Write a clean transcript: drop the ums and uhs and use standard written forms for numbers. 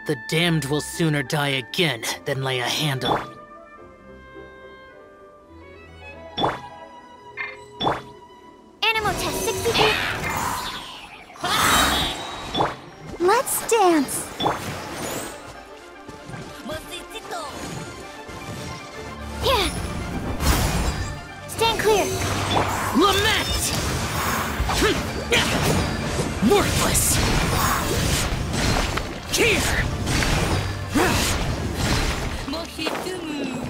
The damned will sooner die again than lay a hand on. Animal test 63. Let's dance. Yeah. Stand clear. Lament! Worthless! Here!